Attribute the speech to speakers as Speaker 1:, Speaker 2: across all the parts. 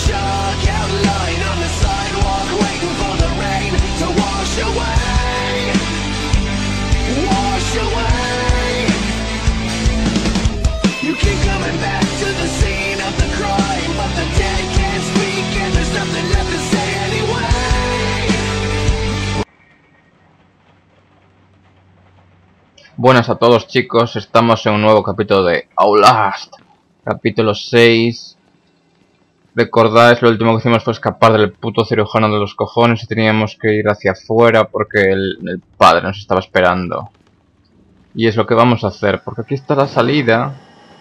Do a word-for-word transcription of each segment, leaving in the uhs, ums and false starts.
Speaker 1: Buenas a todos, chicos, estamos en un nuevo capítulo de Outlast, capítulo seis. Recordáis, lo último que hicimos fue escapar del puto cirujano de los cojones y teníamos que ir hacia afuera porque el, el padre nos estaba esperando. Y es lo que vamos a hacer, porque aquí está la salida.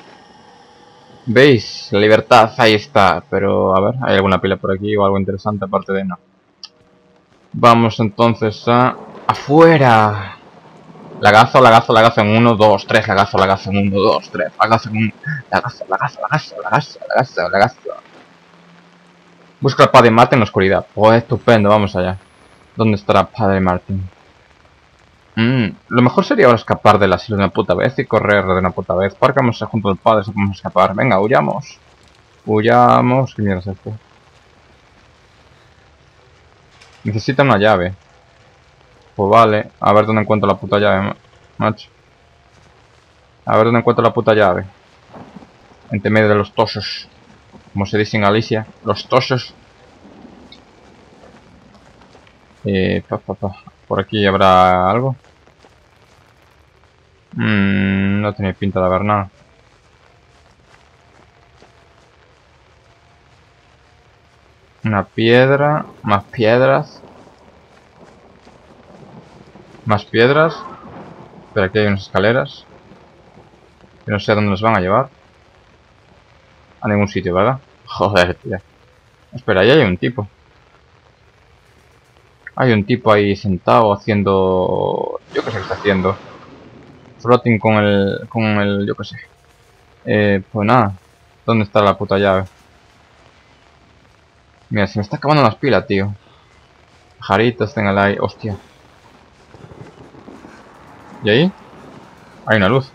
Speaker 1: ¿Veis? La libertad, ahí está, pero a ver, ¿hay alguna pila por aquí o algo interesante aparte de no? Vamos entonces a... ¡afuera! Lagazo, lagazo, lagazo en uno, dos, tres, lagazo, lagazo en uno, dos, tres, lagazo en uno, lagazo, lagazo, lagazo, lagazo, lagazo, lagazo. Busca al padre Martin en la oscuridad. Oh, estupendo, vamos allá. ¿Dónde estará padre Martin? Mm, lo mejor sería ahora escapar del asilo de una puta vez y correr de una puta vez. Parcamos junto al padre si podemos escapar. Venga, huyamos. Huyamos. ¿Qué mierda es esto? Necesita una llave. Pues vale, a ver dónde encuentro la puta llave, macho. A ver dónde encuentro la puta llave. Entre medio de los tosos. Como se dice en Galicia, los tosos. Eh, pa, pa, pa. Por aquí habrá algo. Mm, no tiene pinta de haber nada. Una piedra, más piedras. Más piedras. Pero aquí hay unas escaleras. Que no sé a dónde nos van a llevar. A ningún sitio, ¿verdad? Joder, tío. Espera, ahí hay un tipo. Hay un tipo ahí sentado haciendo... Yo qué sé qué está haciendo. Floating con el... Con el... Yo qué sé. Eh, pues nada. ¿Dónde está la puta llave? Mira, se me está acabando las pilas, tío. Pajaritos en el aire. Hostia. ¿Y ahí? Hay una luz.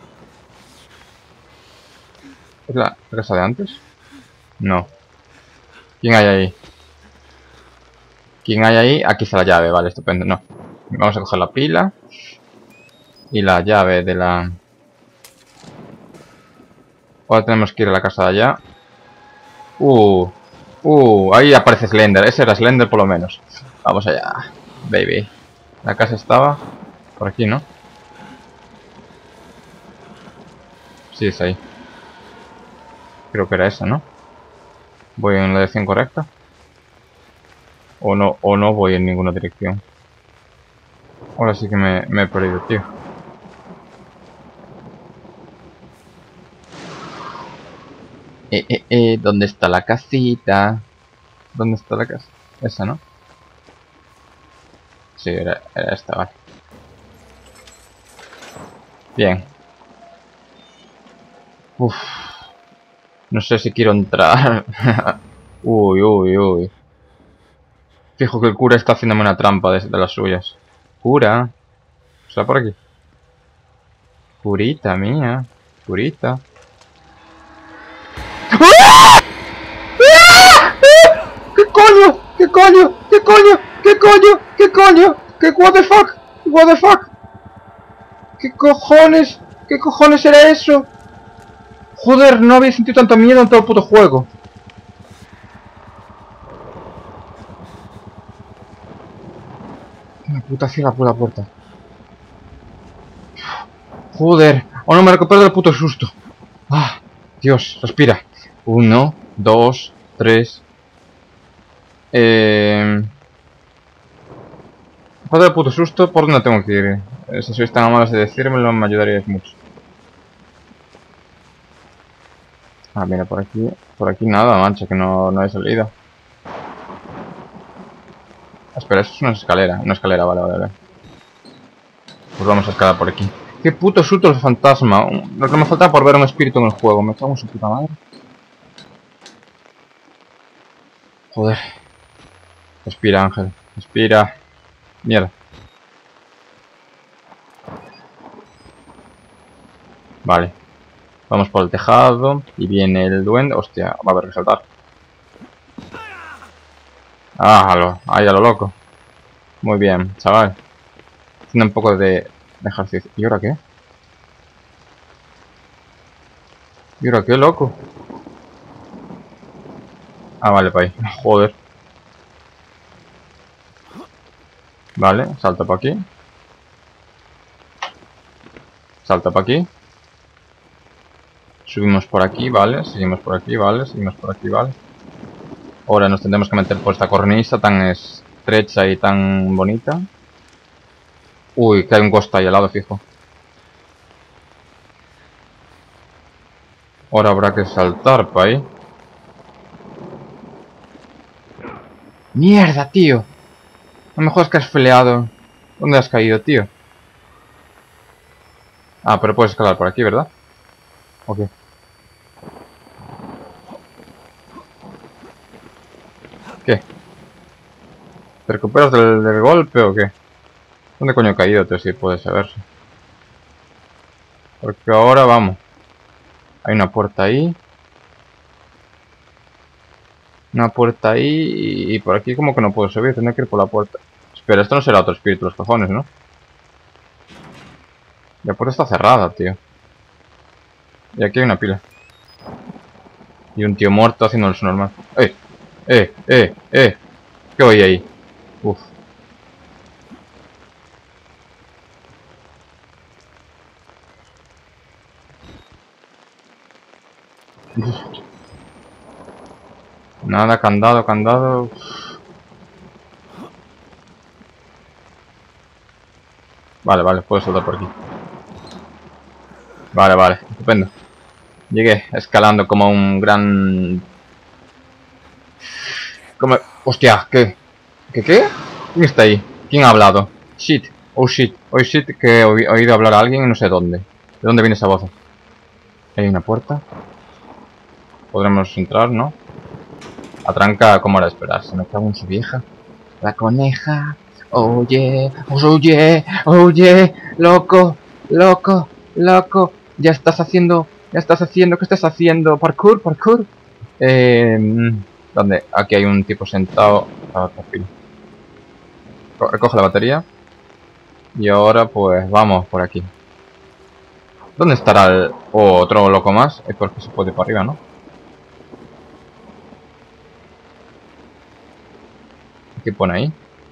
Speaker 1: ¿Es la casa de antes? No. ¿Quién hay ahí? ¿Quién hay ahí? Aquí está la llave, vale, estupendo. No. Vamos a coger la pila. Y la llave de la... Ahora tenemos que ir a la casa de allá. Uh. Uh, ahí aparece Slender. Ese era Slender por lo menos. Vamos allá, baby. La casa estaba por aquí, ¿no? Sí, es ahí. Creo que era esa, ¿no? ¿Voy en la dirección correcta? O no, o no voy en ninguna dirección. Ahora sí que me, me he perdido, tío. Eh, eh, eh, ¿dónde está la casita? ¿Dónde está la casa? Esa, ¿no? Sí, era, era esta, vale. Bien. Uff. No sé si quiero entrar. Uy, uy, uy. Fijo que el cura está haciéndome una trampa de, de las suyas. Cura. ¿Está por aquí? Curita mía. Curita. ¡Ah! ¡Ah! ¿Qué coño? ¿Qué coño? ¿Qué coño? ¿Qué coño? ¿Qué coño? ¿Qué what the fuck? What the fuck? ¿Qué cojones? ¿Qué cojones era eso? Joder, no había sentido tanto miedo en todo el puto juego. La puta cierra la puerta. Joder, oh no me recupero del puto susto. Ah, Dios, respira. Uno, dos, tres. Eh... Después del puto susto, ¿por dónde tengo que ir? Eh, si sois tan amables de decírmelo, me ayudaríais mucho. Ah, mira, por aquí. Por aquí nada, mancha, que no, no hay salida. Espera, eso es una escalera. Una escalera, vale, vale, vale. Pues vamos a escalar por aquí. ¡Qué puto susto el fantasma! Lo que me faltaba por ver un espíritu en el juego. Me cago en su puta madre. Joder. Respira, Ángel. Respira. Mierda. Vale. Vamos por el tejado. Y viene el duende. Hostia, va a haber que saltar. Ah, a lo, ahí a lo loco. Muy bien, chaval. Haciendo un poco de, de ejercicio. ¿Y ahora qué? ¿Y ahora qué, loco? Ah, vale, pa' ahí. Joder. Vale, salta para aquí. Salta para aquí. Subimos por aquí, vale. Seguimos por aquí, vale. Seguimos por aquí, vale. Ahora nos tendremos que meter por esta cornisa tan estrecha y tan bonita. Uy, que hay un costa ahí al lado, fijo. Ahora habrá que saltar para ahí. ¡Mierda, tío! A lo mejor es que has feleado. ¿Dónde has caído, tío? Ah, pero puedes escalar por aquí, ¿verdad? Ok. ¿Qué? ¿Te recuperas del, del golpe o qué? ¿Dónde coño he caído, tío? Si puede saberse. Porque ahora vamos. Hay una puerta ahí. Una puerta ahí. Y, y por aquí como que no puedo subir. Tendré que ir por la puerta. Espera, esto no será otro espíritu, los cojones, ¿no? La puerta está cerrada, tío. Y aquí hay una pila. Y un tío muerto haciendo eso normal. ¡Eh! ¡Eh! ¡Eh! ¡Eh! ¿Qué oí ahí? Uf. Nada, candado, candado. Vale, vale, puedo saltar por aquí. Vale, vale, estupendo. Llegué escalando como un gran... Como... Hostia, ¿qué? ¿Qué qué? ¿Quién está ahí? ¿Quién ha hablado? Shit, oh shit, oh shit, que he oí- oído hablar a alguien y no sé dónde. ¿De dónde viene esa voz? Hay una puerta. Podremos entrar, ¿no? La tranca, como era de esperar. Se me cago en su vieja. La coneja. Oye, oye, oye, loco, loco, loco. Ya estás haciendo, ya estás haciendo, ¿qué estás haciendo? Parkour, parkour. Eh, ¿Dónde? Aquí hay un tipo sentado. Ah, perfil. Co- Recoge la batería. Y ahora pues vamos por aquí. ¿Dónde estará el oh, otro loco más? Es porque se puede ir para arriba, ¿no? ¿Qué pone ahí?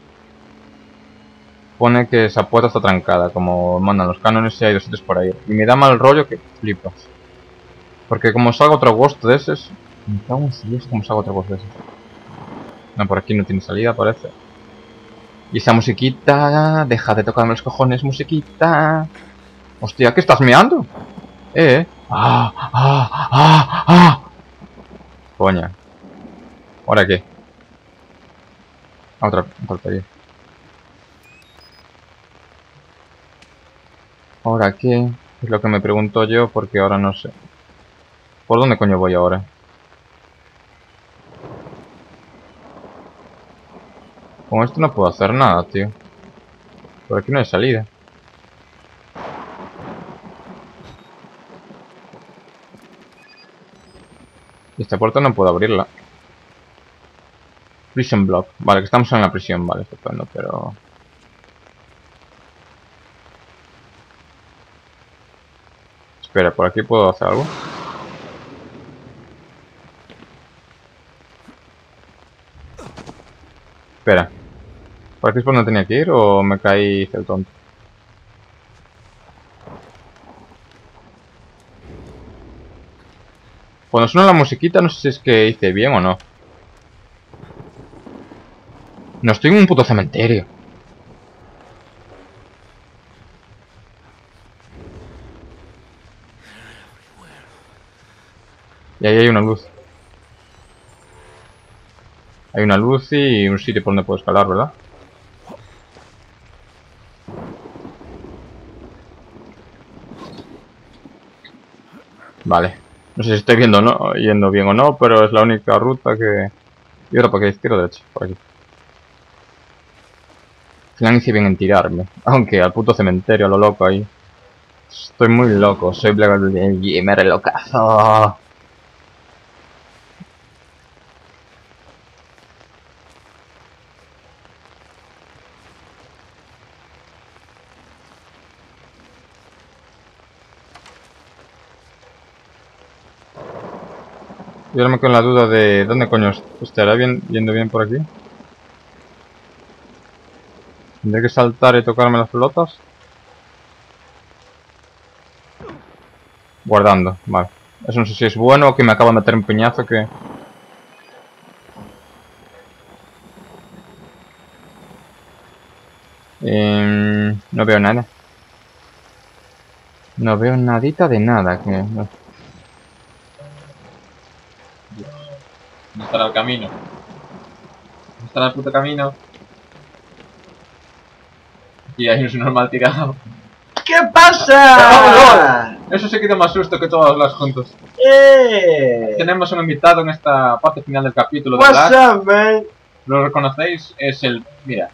Speaker 1: Pone que esa puerta está trancada, como mandan los cánones y hay dos sitios por ahí. Y me da mal rollo que flipas. Porque como salga otro ghost de esos... Me cago en si es como salga otro ghost de esos. No, por aquí no tiene salida, parece. Y esa musiquita... Deja de tocarme los cojones, musiquita. Hostia, ¿qué estás meando? Eh. ¡Ah! ¡Ah! ¡Ah! ¡Ah! Coña. ¿Ahora qué? Otra, otra teoría. ¿Ahora qué? Es lo que me pregunto yo porque ahora no sé. ¿Por dónde coño voy ahora? Con esto no puedo hacer nada, tío. Por aquí no hay salida. Y esta puerta no puedo abrirla. Prison block. Vale, que estamos en la prisión, vale, estupendo, pero... Espera, ¿por aquí puedo hacer algo? Espera. ¿Por aquí es por donde tenía que ir o me caí y hice el tonto? Cuando suena la musiquita no sé si es que hice bien o no. No estoy en un puto cementerio. Y ahí hay una luz. Hay una luz y un sitio por donde puedo escalar, ¿verdad? Vale. No sé si estoy viendo o no, yendo bien o no, pero es la única ruta que... ¿Y ahora para qué? ¿Izquierda o derecha? Por aquí. Al final hice bien en tirarme. Aunque al puto cementerio, a lo loco ahí. Estoy muy loco, soy Black Gamer locazo. Y ahora me quedo en la duda de dónde coño estará bien, yendo bien por aquí. Tendré que saltar y tocarme las pelotas. Guardando, vale. Eso no sé si es bueno o que me acaba de meter un piñazo que... Eh, no veo nada. No veo nadita de nada. Que... No.
Speaker 2: ¿Dónde estará el camino? ¿Dónde estará el puto camino? Y hay un normal tirado.
Speaker 3: ¿Qué pasa?
Speaker 2: Eso se queda más susto que todas las juntos.
Speaker 3: ¡Eh!
Speaker 2: Tenemos un invitado en esta parte final del capítulo de
Speaker 3: What's
Speaker 2: Black.
Speaker 3: up, man?
Speaker 2: ¿Lo reconocéis? Es el... Mira.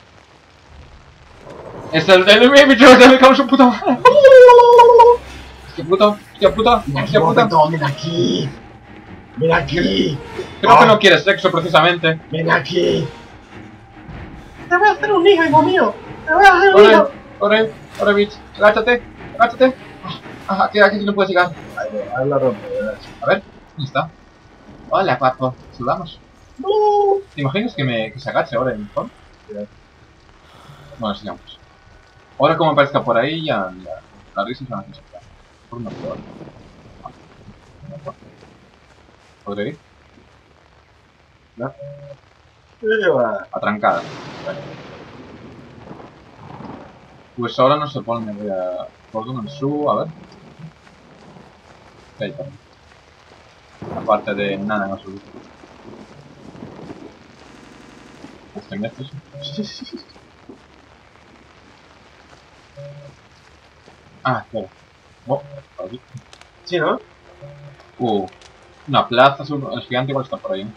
Speaker 2: Es el del bicho de me cago en su puta madre. Hostia puto, hostia puta, hostia puta.
Speaker 3: Ven aquí. Ven aquí.
Speaker 2: Creo que no quieres sexo precisamente.
Speaker 3: Ven aquí. Te voy a hacer un hijo, hijo mío. Te voy a hacer un
Speaker 2: Corre,
Speaker 3: hijo.
Speaker 2: corre, corre, bitch. Agáchate, agáchate. Ah, aquí, aquí no puedes llegar.
Speaker 3: Ahí la rompe,
Speaker 2: A ver, ¿dónde está? Hola, guapo. Saludamos. ¿Te imaginas que, me, que se agache ahora en el fondo? Bueno, sigamos. Ahora como aparezca por ahí, ya, ya las risas van a necesitar. Por una flor. ¿Podré ir? ¿No? Atrancada. Vale. Pues ahora no se pone, voy a... ¿Por dónde subo? A ver. Ahí está. Aparte de nada en absoluto. Este en estos. Ah, claro. Oh, por aquí.
Speaker 3: Sí, ¿no?
Speaker 2: Uh, una plaza, el gigante igual está por ahí.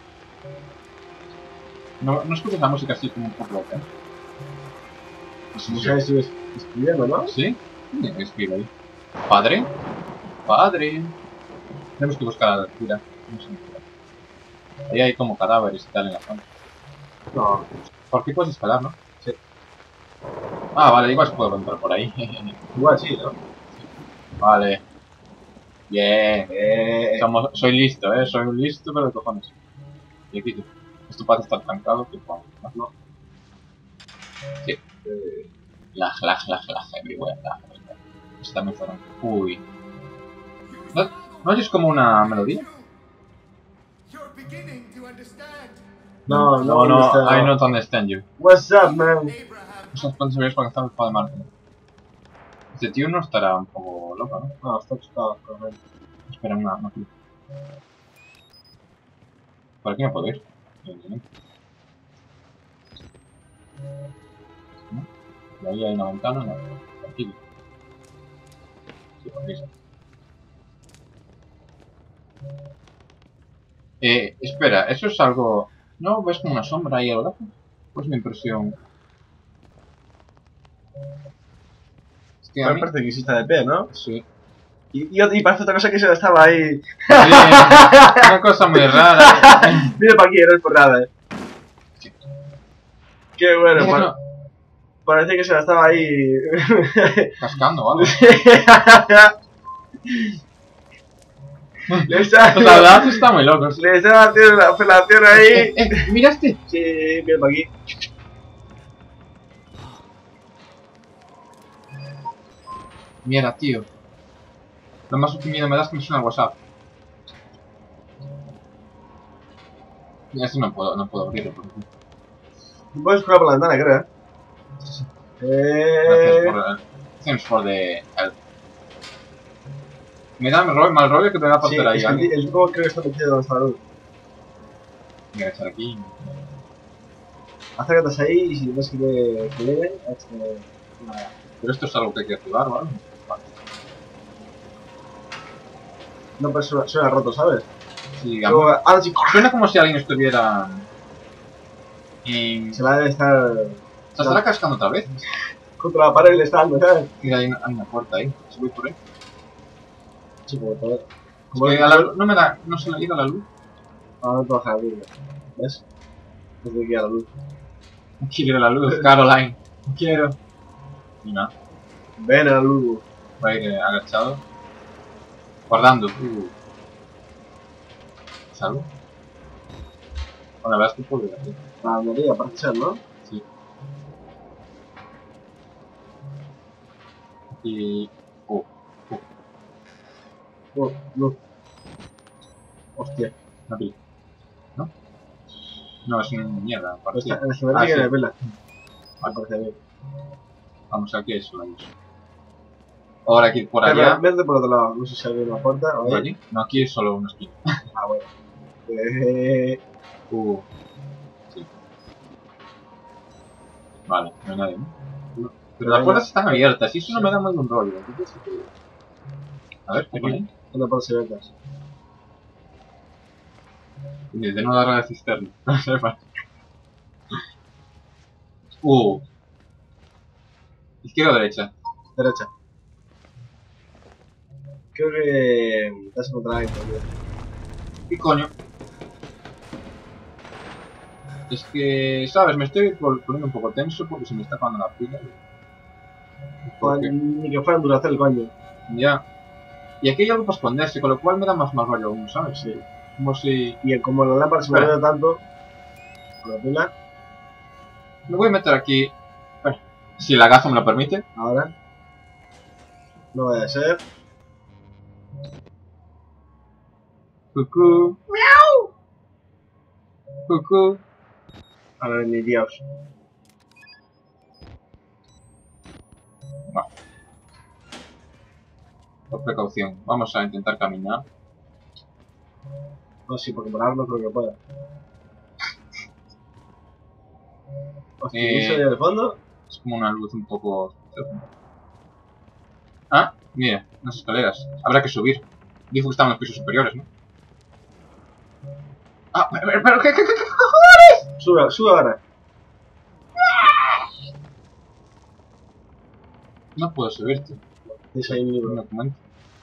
Speaker 2: No, no escuchas la música así como un poco loca.
Speaker 3: Pues no sabes si estoy escribiendo, ¿no?
Speaker 2: ¿Sí? ¿Quién escribe ahí? ¿Padre? ¿Padre? Tenemos que buscar a la tira. No sé. Ahí hay como cadáveres y tal en la zona.
Speaker 3: No.
Speaker 2: ¿Por qué puedes escalar, no?
Speaker 3: Sí.
Speaker 2: Ah, vale, igual puedo entrar por ahí.
Speaker 3: Igual sí, ¿no?
Speaker 2: Vale. Bien.
Speaker 3: Eh.
Speaker 2: Somos, soy listo, eh. Soy un listo, pero de cojones. Y aquí tú. Esto parece estar trancado, que pongo. ¿No? Sí.
Speaker 3: eh.
Speaker 2: Lag, lag, lag, lag, everywhere, lag, everywhere. Está muy fuera. Uy. ¿No, ¿No oyes como una melodía?
Speaker 3: No,
Speaker 2: No,
Speaker 3: no,
Speaker 2: no,
Speaker 3: está-
Speaker 2: I not understand you.
Speaker 3: What's up, man?
Speaker 2: Esos cuantos sabías para que estamos para de Marte. Este tío no estará un poco loco, ¿no?
Speaker 3: No, está chutado, correcto.
Speaker 2: Espera, una, una clip. ¿Por aquí no puedo ir? ¿No? Y ahí hay una ventana, no. Aquí. Sí, por aquí sí. Eh, espera, ¿eso es algo...? ¿No ves como una sombra ahí a lo lejos? Pues mi impresión. Es que a
Speaker 3: Me
Speaker 2: mí...
Speaker 3: parece que sí está de pie, ¿no?
Speaker 2: Sí.
Speaker 3: Y, y, y parece otra cosa que se estaba ahí.
Speaker 2: Sí, una cosa muy rara.
Speaker 3: Mira para aquí, no es por nada, eh. Qué bueno,
Speaker 2: Mira,
Speaker 3: pa-
Speaker 2: no,
Speaker 3: parece que se la estaba ahí.
Speaker 2: cascando o algo.
Speaker 3: Le está,
Speaker 2: Pues la verdad está muy loco.
Speaker 3: le está haciendo la operación ahí.
Speaker 2: Eh, eh, mira este.
Speaker 3: Sí, mira para aquí.
Speaker 2: Mierda, tío. Lo más que miedo me da es que me suena el WhatsApp. Mira, esto no puedo, no puedo abrirlo. Por ejemplo.
Speaker 3: Puedes jugar por la ventana, creo, eh.
Speaker 2: Gracias
Speaker 3: Eh.
Speaker 2: por el... Thanks for the help. Me da mal rollo, mal rollo que te da
Speaker 3: Sí,
Speaker 2: pasar ahí
Speaker 3: es que el,
Speaker 2: alguien.
Speaker 3: el juego creo que está metido donde está la luz.
Speaker 2: Voy a echar aquí.
Speaker 3: Acércate ahí y si ves que te que viene, hazte nada.
Speaker 2: Pero esto es algo que hay que activar, ¿vale? Vale.
Speaker 3: No, pero suena, suena roto, ¿sabes?
Speaker 2: Sí,
Speaker 3: Luego,
Speaker 2: digamos.
Speaker 3: ahora sí,
Speaker 2: Suena como si alguien estuviera... Y...
Speaker 3: se la debe estar
Speaker 2: ¿Se estará cascando otra vez?
Speaker 3: contra la pared y le está dando, ¿sabes?
Speaker 2: Mira, hay una, hay una puerta ahí. Si voy por ahí.
Speaker 3: Sí, como todo.
Speaker 2: Es
Speaker 3: Como
Speaker 2: que a la luz no me da... No se le ha ido la luz.
Speaker 3: ahora no te baja la luz, ¿ves? Desde que a la luz.
Speaker 2: No quiero ir a la luz, Caroline. No quiero. Y nada.
Speaker 3: Ven a la luz.
Speaker 2: Va a ir eh, agachado. Guardando. Uh. ¿Salvo? Bueno, la verdad es que puedo ir aquí.
Speaker 3: La lavandería, parece ser, ¿no?
Speaker 2: Sí. Y... Uh,
Speaker 3: Uh, luz. Hostia.
Speaker 2: no vi. ¿No? No, es una mierda.
Speaker 3: Está,
Speaker 2: parecía.
Speaker 3: en el cementerio
Speaker 2: Ah,
Speaker 3: que
Speaker 2: sí.
Speaker 3: hay vela. Me parece bien.
Speaker 2: Vamos, aquí hay sueños. Ahora aquí por
Speaker 3: Pero,
Speaker 2: allá.
Speaker 3: vete por otro lado. No sé si hay una puerta o
Speaker 2: ¿Por
Speaker 3: ahí.
Speaker 2: allí? No, aquí es solo una esquina.
Speaker 3: Ah, bueno. Eh,
Speaker 2: Uh. Sí. Vale, no hay nadie, ¿no?
Speaker 3: no.
Speaker 2: Pero las puertas están abiertas y eso no me da muy buen rollo. Entonces, sí que- a ver, ¿qué pone ahí?
Speaker 3: Aquí, una puerta secretas.
Speaker 2: De no dar a la cisterna. No sé, vale. Uh. Izquierda o derecha.
Speaker 3: Derecha. Creo que te has encontrado ahí todavía.
Speaker 2: ¿Qué coño? Es que, ¿sabes? Me estoy pol- poniendo un poco tenso porque se me está acabando la pila. Porque,
Speaker 3: Ni que fuera en Duracell, coño.
Speaker 2: ya. Y aquí hay algo para esconderse, con lo cual me da más mal rollo aún, ¿sabes?
Speaker 3: Sí.
Speaker 2: Como si...
Speaker 3: Y como la lámpara se me
Speaker 2: Espera.
Speaker 3: mueve tanto, con la pila,
Speaker 2: Me voy a meter aquí... Espera. Si la gafa me lo permite.
Speaker 3: ahora. No vaya a ser.
Speaker 2: Cucú. Miau. Cucú.
Speaker 3: A ver, ni Dios.
Speaker 2: Va. Por precaución. Vamos a intentar caminar.
Speaker 3: No, sí, porque volar no creo que pueda. Hostia, ¿y eso
Speaker 2: Eh,
Speaker 3: ahí en el fondo?
Speaker 2: Es como una luz un poco... Ah, mira, unas escaleras. Habrá que subir. Dijo que estaban en los pisos superiores, ¿no? Ah, pero, pero, pero ¿qué, qué, qué, qué?
Speaker 3: Sube, sube ahora.
Speaker 2: No puedo subirte.
Speaker 3: Tienes ahí un
Speaker 2: Un
Speaker 3: libro.
Speaker 2: documento.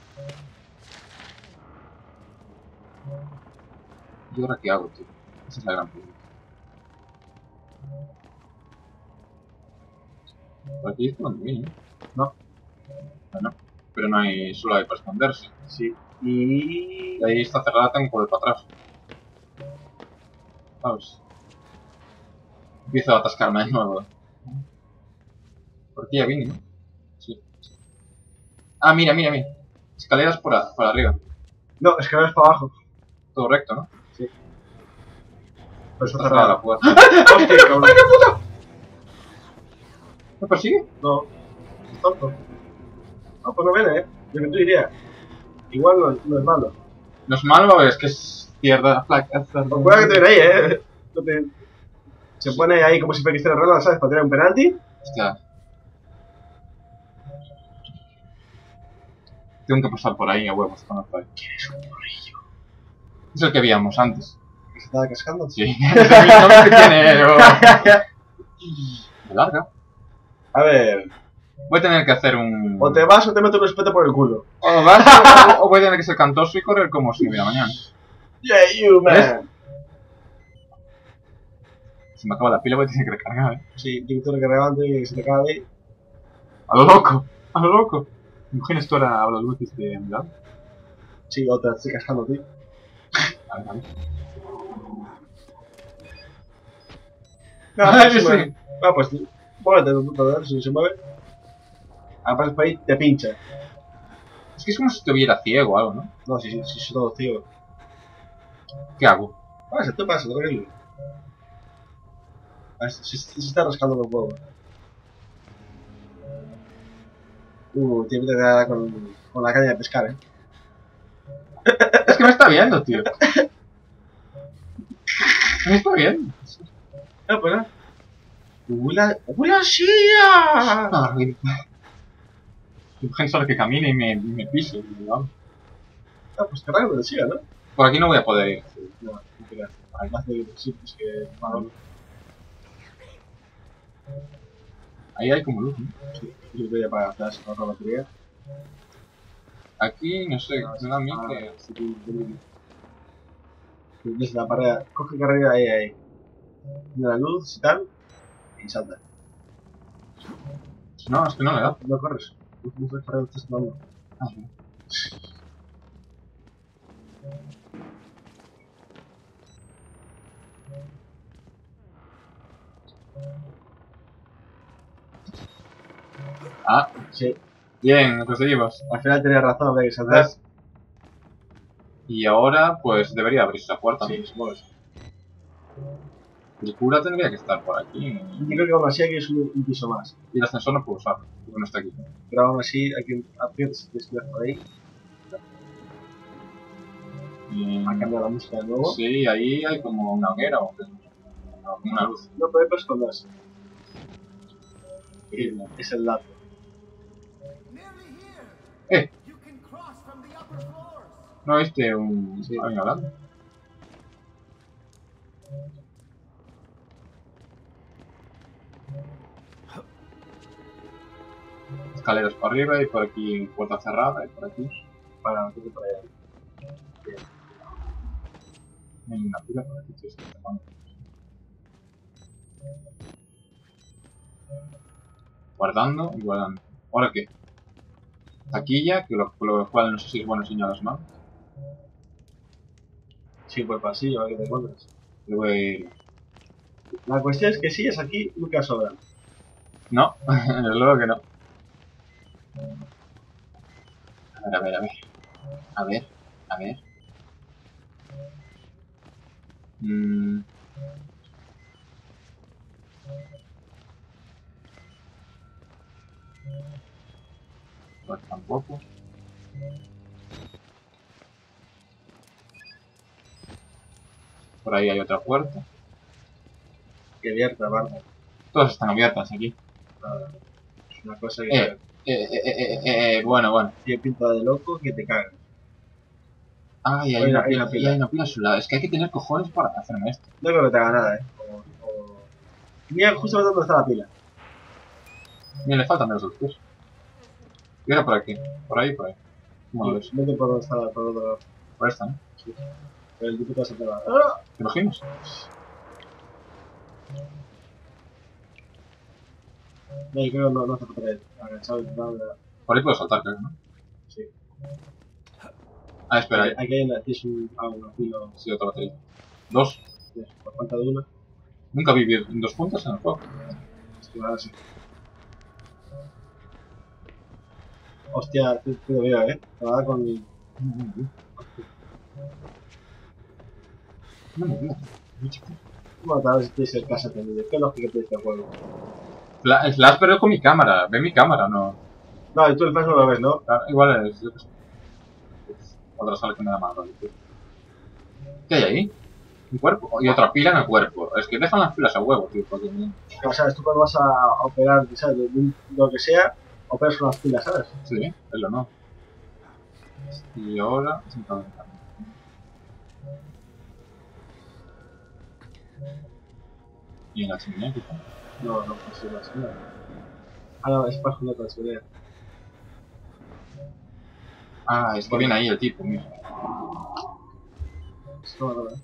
Speaker 2: ¿Y ahora qué hago, tío? Esa es la gran pregunta. Por aquí es por donde viene, ¿no?
Speaker 3: No.
Speaker 2: Bueno, pero no hay... Solo hay para esconderse.
Speaker 3: Sí. Y...
Speaker 2: Y ahí está cerrada, tengo que volver para atrás. ¿Sabes? Empiezo a atascarme de nuevo. Por aquí ya vine, ¿no? Sí. Ah, mira, mira, mira. Escaleras por, a, por arriba.
Speaker 3: No, es que no es para abajo.
Speaker 2: Todo recto, ¿no?
Speaker 3: Sí. Pero está
Speaker 2: Está cerrada la
Speaker 3: cerrado.
Speaker 2: puerta.
Speaker 3: Hostia, cabrón.
Speaker 2: ¡Ay, qué puta! ¿Me persigue?
Speaker 3: No. Es tonto. No, pues no viene, eh. Yo que tú diría. Igual no, no es malo.
Speaker 2: No es malo, es que es izquierda, flaca.
Speaker 3: Recuerda que te viene ahí, eh. No te- Se pone ahí como si fuera Cristiano Ronaldo, ¿sabes? Para tirar un penalti.
Speaker 2: Hostia. Tengo que pasar por ahí a huevos con por ahí. Es el que veíamos antes.
Speaker 3: Que se estaba cascando.
Speaker 2: Sí. Es el mismo nombre que tiene, pero... De larga.
Speaker 3: A ver.
Speaker 2: Voy a tener que hacer un...
Speaker 3: O te vas o te meto un espeto por el culo.
Speaker 2: O vas o, o voy a tener que ser cantoso y correr como si no hubiera mañana.
Speaker 3: Yeah, you, man.
Speaker 2: Si me acaba la pila voy a tener que recargar, ¿eh?
Speaker 3: Sí, yo tengo que regalar y se te acaba ahí.
Speaker 2: A lo loco, a lo loco. ¿Imaginas tú ahora a los luces de mi lado?
Speaker 3: Sí, otra, estoy cascando, tío.
Speaker 2: A ver, a ver.
Speaker 3: Ah,
Speaker 2: Ah,
Speaker 3: pues,
Speaker 2: sí.
Speaker 3: sí. Ah, pues muévete, puto, a ver si se mueve. Ah, pues por ahí te pincha.
Speaker 2: Es que es como si estuviera ciego o algo, ¿no?
Speaker 3: No, si, si, si soy todo ciego.
Speaker 2: ¿Qué hago?
Speaker 3: Pasa, tú pasa, tranquilo. Ah, se, se, se está rascando los huevos. Uh, tiene que dar con, con la caña de pescar, eh.
Speaker 2: Es que me está viendo, tío. Me está viendo.
Speaker 3: Ah, pues nada. ¡Uh, la, uh, la silla!
Speaker 2: No, no, Imagínate solo que camine y me, y me pise. ¿No?
Speaker 3: Ah, pues qué raro que lo siga, ¿no?
Speaker 2: Por aquí no voy a poder ir.
Speaker 3: No, no te además de sí, pues que... Bueno,
Speaker 2: Ahí hay como luz, ¿no?
Speaker 3: sí, yo voy a apagar atrás con la batería.
Speaker 2: Aquí, no sé, me da a mí que...
Speaker 3: Ah, sí, sí, sí. Desde la pared, coge carrera ahí, ahí. De la luz y tal, y salta.
Speaker 2: No, es que no le da.
Speaker 3: No corres. No no estás parado, estás andando.
Speaker 2: Ah, sí. Ah,
Speaker 3: Sí.
Speaker 2: bien, lo conseguimos.
Speaker 3: Al final tenía razón, había que saltar.
Speaker 2: Y ahora, pues debería abrirse la puerta.
Speaker 3: Sí, supongo que sí.
Speaker 2: El cura tendría que estar por aquí.
Speaker 3: Yo creo que aún así aquí es un, un piso más.
Speaker 2: Y el ascensor no puedo usarlo, porque no está aquí.
Speaker 3: Pero aún así hay que aprietar si tienes que ir por ahí.
Speaker 2: Y...
Speaker 3: Ha cambiado la música de nuevo.
Speaker 2: Sí, ahí hay como una hoguera o qué. No, como una luz.
Speaker 3: No, pero hay esconderse. Sí, es el dato.
Speaker 2: ¡Eh! ¿No viste un...
Speaker 3: Sí.
Speaker 2: alguien hablando? Escaleras para arriba y por aquí puerta cerrada y por aquí.
Speaker 3: Para que por allá.
Speaker 2: Hay una pila por aquí, tío, estoy cerrando. Guardando y guardando. ¿Ahora qué? Taquilla, que lo, lo cual no sé si es bueno señalar, ¿no?
Speaker 3: Sí, por el pasillo, a ver qué te encuentras.
Speaker 2: Le voy a ir...
Speaker 3: La cuestión es que si es aquí, nunca sobran.
Speaker 2: No, desde luego que no. A ver, a ver, a ver. A ver, a ver. Mm. Pues tampoco. Por ahí hay otra puerta.
Speaker 3: Que abierta, barba.
Speaker 2: Todas están abiertas aquí.
Speaker 3: Es una cosa que
Speaker 2: Eh, eh, eh, eh, eh, eh, bueno, bueno.
Speaker 3: tiene pinta de loco que te caga.
Speaker 2: Ay, hay
Speaker 3: Oye,
Speaker 2: una
Speaker 3: hay
Speaker 2: pila,
Speaker 3: una pila.
Speaker 2: y hay una pila a su lado. Es que hay que tener cojones para hacerme esto.
Speaker 3: No creo que te haga nada, eh. O, o... Mira justo donde está la pila.
Speaker 2: Mira, le faltan menos los pies. Y ahora por aquí. Por ahí, por ahí. ¿Cómo lo ves?
Speaker 3: Vete por donde está la por otro lado.
Speaker 2: Por esta, ¿no?
Speaker 3: Sí. Pero el diputado se te va. ¡Ah!
Speaker 2: ¿Te imaginas?
Speaker 3: No, yo creo que no, no hace falta ir agachado y tal.
Speaker 2: Por ahí puedo saltar, creo, ¿no?
Speaker 3: Sí.
Speaker 2: Ah, espera, ahí.
Speaker 3: Aquí hay una, tienes un, ah, un filo.
Speaker 2: Sí, otra batería. Dos.
Speaker 3: Por falta de una.
Speaker 2: Nunca vi bien dos puntas en el juego.
Speaker 3: Es que ahora sí. Hostia, te, te lo veo, eh. Te va a dar con.
Speaker 2: No me veo.
Speaker 3: Bueno, tal vez tienes el casa tendido. ¿Qué lógica tiene este juego?
Speaker 2: La, la has perdido con mi cámara. Ve mi cámara, ¿no?
Speaker 3: No, y tú el flash no lo ves, ¿no?
Speaker 2: Claro, igual es... Yo qué sé. Es otra sala que me da más rollo, tío. ¿Qué hay ahí? Un cuerpo. Y otra pila en el cuerpo. Es que dejan las pilas a huevo, tío. Porque...
Speaker 3: O sea, tú cuando vas a operar, ¿sabes? De un- lo que sea, operas con las pilas, ¿sabes?
Speaker 2: Sí, es lo no. Y ahora... Y en la chimenea, quizá.
Speaker 3: No, no, pues sí, no es nada. Ah, no, es para jugar con la seguridad.
Speaker 2: Ah, es que viene ahí el tipo, mira.
Speaker 3: No, no, no.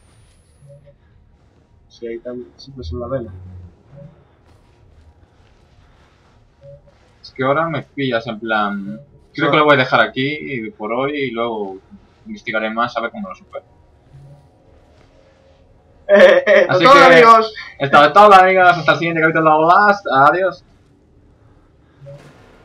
Speaker 3: Si ahí tan siempre es una vela.
Speaker 2: Es que ahora me pillas en plan... Creo
Speaker 3: Sí.
Speaker 2: que lo voy a dejar aquí y por hoy y luego investigaré más a ver cómo lo supero.
Speaker 3: ¡Eh, eh, eh!
Speaker 2: Así
Speaker 3: ¡Todos
Speaker 2: que-
Speaker 3: amigos!
Speaker 2: Esto es todo, amigos. Hasta el siguiente capítulo de Outlast. Adiós.